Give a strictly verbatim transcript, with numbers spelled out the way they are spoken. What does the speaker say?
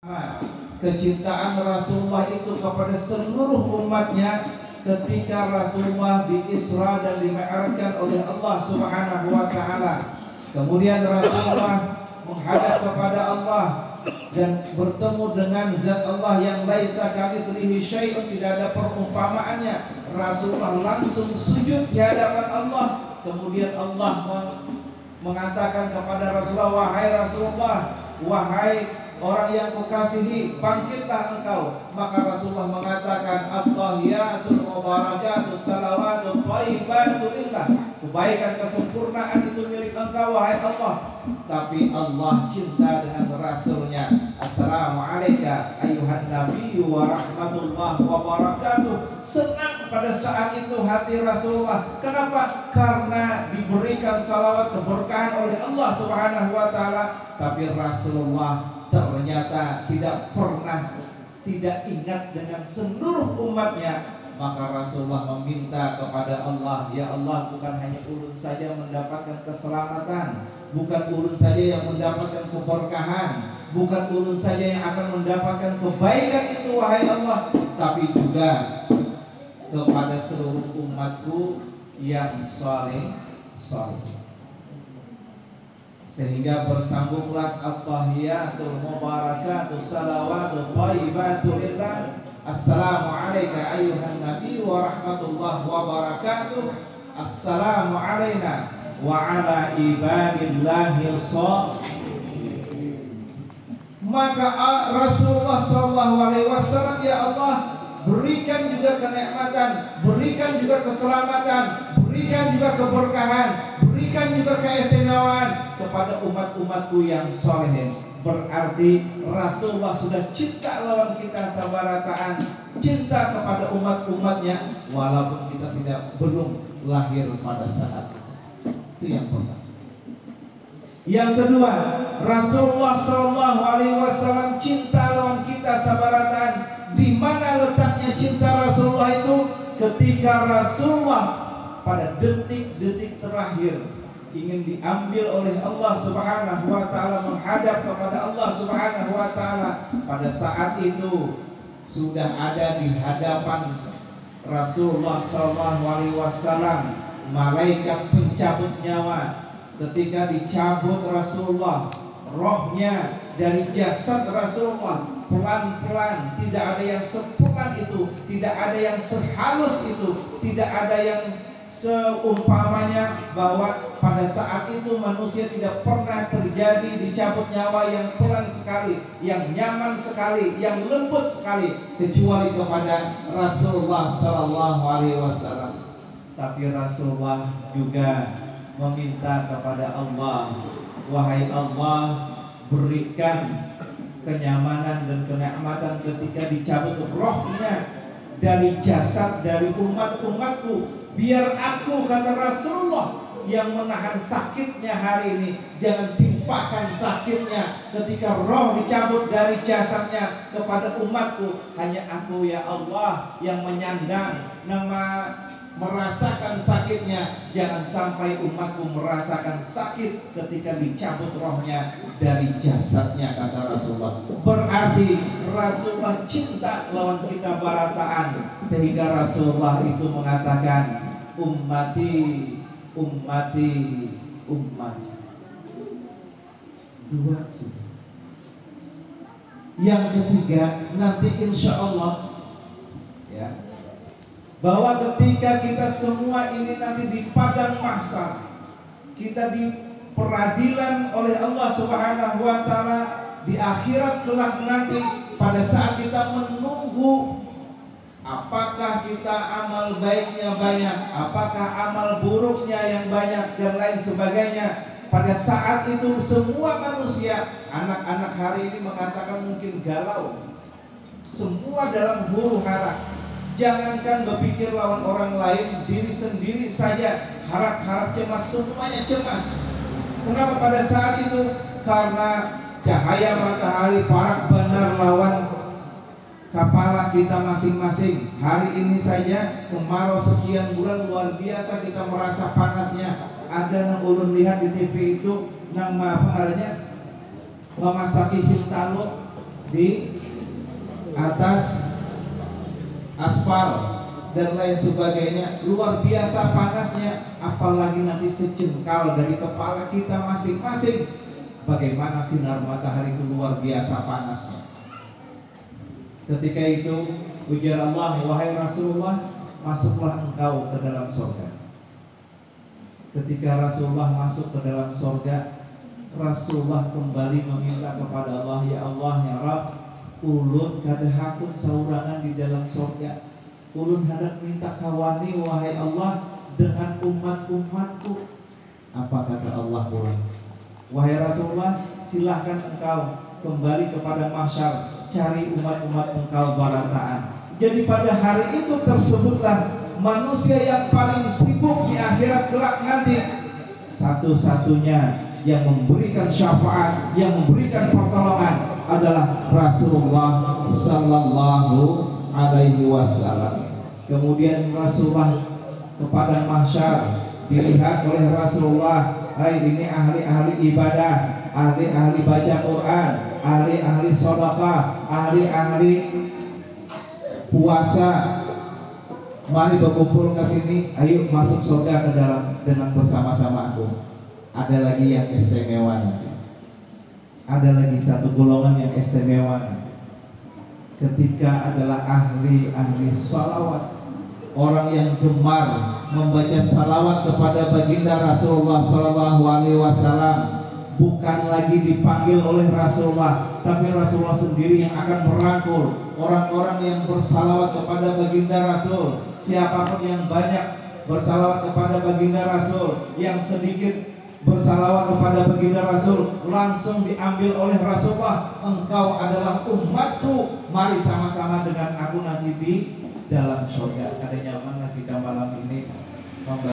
Kecintaan Rasulullah itu kepada seluruh umatnya ketika Rasulullah di-Isra dan di-Mi'rajkan oleh Allah Subhanahu wa taala. Kemudian Rasulullah menghadap kepada Allah dan bertemu dengan zat Allah yang laisa kamitslihi syai'un, tidak ada perumpamaannya. Rasulullah langsung sujud di hadapan Allah. Kemudian Allah mengatakan kepada Rasulullah, wahai Rasulullah, wahai orang yang kukasihi, bangkitlah engkau. Maka Rasulullah mengatakan, at-tahiyatul mubarakatus salawatul thayyibatul lillah. Kebaikan kesempurnaan itu milik engkau wahai Allah. Tapi Allah cinta dengan Rasulnya. Assalamualaikum ayuhan nabiyyu wa rahmatullahi wa barakatuh. Senang pada saat itu hati Rasulullah. Kenapa? Karena diberikan salawat keberkahan oleh Allah Subhanahu wa taala. Tapi Rasulullah ternyata tidak pernah tidak ingat dengan seluruh umatnya. Maka Rasulullah meminta kepada Allah, ya Allah, bukan hanya ulun saja mendapatkan keselamatan, bukan ulun saja yang mendapatkan keberkahan, bukan ulun saja yang akan mendapatkan kebaikan itu wahai Allah, tapi juga kepada seluruh umatku yang saleh saleh. Sehingga bersambunglah at-tahiyatul mubarakatus salawatul thayyibatul lillah. Assalamualaikum ayuhan nabi wa rahmatullahi wa barakatuh. Assalamu alayna wa ala ibadillahil shalihin. Maka Rasulullah sallallahu alaihi wasallam, ya Allah, berikan juga kenikmatan, berikan juga keselamatan, berikan juga keberkahan, berikan juga keistimewaan kepada umat-umatku yang soleh. Berarti Rasulullah sudah cinta lawan kita sabarataan, cinta kepada umat-umatnya, walaupun kita tidak belum lahir pada saat itu. Yang pertama. Yang kedua, Rasulullah Shallallahu Alaihi Wasallam cinta lawan kita sabarataan. Di mana letaknya cinta Rasulullah itu? Ketika Rasulullah pada detik-detik terakhir ingin diambil oleh Allah Subhanahu wa taala, menghadap kepada Allah Subhanahu wa taala. Pada saat itu sudah ada di hadapan Rasulullah sallallahu alaihi wasallam malaikat pencabut nyawa. Ketika dicabut Rasulullah, rohnya dari jasad Rasulullah pelan-pelan, tidak ada yang sepelan itu, tidak ada yang sehalus itu, tidak ada yang seumpamanya bahwa pada saat itu manusia tidak pernah terjadi dicabut nyawa yang pelan sekali, yang nyaman sekali, yang lembut sekali, kecuali kepada Rasulullah Sallallahu Alaihi Wasallam. Tapi Rasulullah juga meminta kepada Allah, wahai Allah, berikan kenyamanan dan kenikmatan ketika dicabut rohnya dari jasad dari umat-umatku. Biar aku, kata Rasulullah, yang menahan sakitnya hari ini. Jangan timpakan sakitnya ketika roh dicabut dari jasadnya kepada umatku. Hanya aku, ya Allah, yang menyandang nama merasakan sakitnya. Jangan sampai umatku merasakan sakit ketika dicabut rohnya dari jasadnya, kata Rasulullah. Berarti Rasulullah cinta lawan kita barataan. Sehingga Rasulullah itu mengatakan, ummati, ummati, ummati. Dua sudah. Yang ketiga, nanti insya Allah, ya, bahwa ketika kita semua ini nanti di padang mahsyar, kita di peradilan oleh Allah Subhanahu wa taala, di akhirat kelak nanti, pada saat kita menunggu apakah kita amal baiknya banyak, apakah amal buruknya yang banyak, dan lain sebagainya. Pada saat itu semua manusia, anak-anak hari ini mengatakan mungkin galau, semua dalam huru hara. Jangankan berpikir lawan orang lain, diri sendiri saja harap-harap cemas, semuanya cemas. Kenapa pada saat itu? Karena cahaya matahari parak benar lawan kepala kita masing-masing. Hari ini saja kemarau sekian bulan luar biasa, kita merasa panasnya. Ada yang ulun lihat di T V itu nama apa namanya, memasaki hintalo, di atas aspal dan lain sebagainya, luar biasa panasnya. Apalagi nanti sejengkal dari kepala kita masing-masing, bagaimana sinar matahari itu luar biasa panasnya. Ketika itu ujar Allah, wahai Rasulullah, masuklah engkau ke dalam surga. Ketika Rasulullah masuk ke dalam surga, Rasulullah kembali meminta kepada Allah, ya Allah, ya Rabb, ulun kadahakun saurangan di dalam surga. Ulun hendak minta kawani wahai Allah dengan umat-umatku. Apa kata Allah pula? Wahai Rasulullah, silahkan engkau kembali kepada mahsyar, cari umat-umat engkau barataan. Jadi pada hari itu tersebutlah manusia yang paling sibuk di akhirat kelak nanti. Satu-satunya yang memberikan syafaat, yang memberikan pertolongan adalah Rasulullah Sallallahu Alaihi Wasallam. Kemudian Rasulullah kepada mahsyar dilihat oleh Rasulullah, hai ini ahli-ahli ibadah, ahli-ahli baca Quran, ahli-ahli sedekah, ahli-ahli puasa, mari berkumpul ke sini, ayo masuk surga ke dalam dengan bersama-sama aku. Ada lagi yang istimewa nanti. Ada lagi satu golongan yang istimewa. Ketika adalah ahli-ahli salawat, orang yang gemar membaca salawat kepada baginda Rasulullah Sallallahu Alaihi Wasallam, bukan lagi dipanggil oleh Rasulullah, tapi Rasulullah sendiri yang akan merangkul orang-orang yang bersalawat kepada baginda Rasul. Siapapun yang banyak bersalawat kepada baginda Rasul, yang sedikit bersalawat kepada baginda Rasul, langsung diambil oleh Rasulullah. Engkau adalah umatku, mari sama-sama dengan aku nanti di dalam surga. Ada nyaman kita malam ini